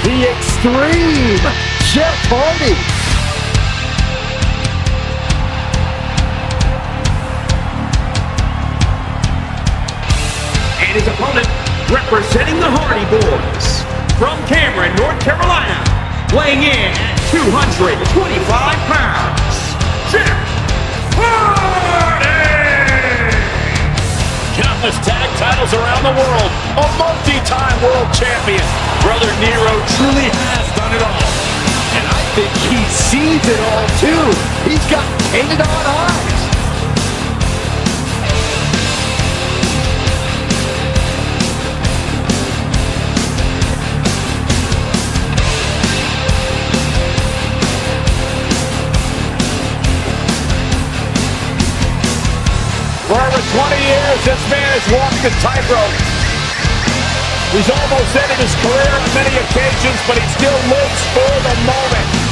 The Extreme Jeff Hardy. And his opponent, representing the Hardy Boys, from Cameron, North Carolina, weighing in at 225 pounds, Jeff Hardy! Countless tag titles around the world, a multi-time world champion. Brother Nero truly has done it all. And I think he sees it all too. He's got painted on eyes. For over 20 years, this man has walked the tightrope. He's almost ended his career on many occasions, but he still lives for the moment.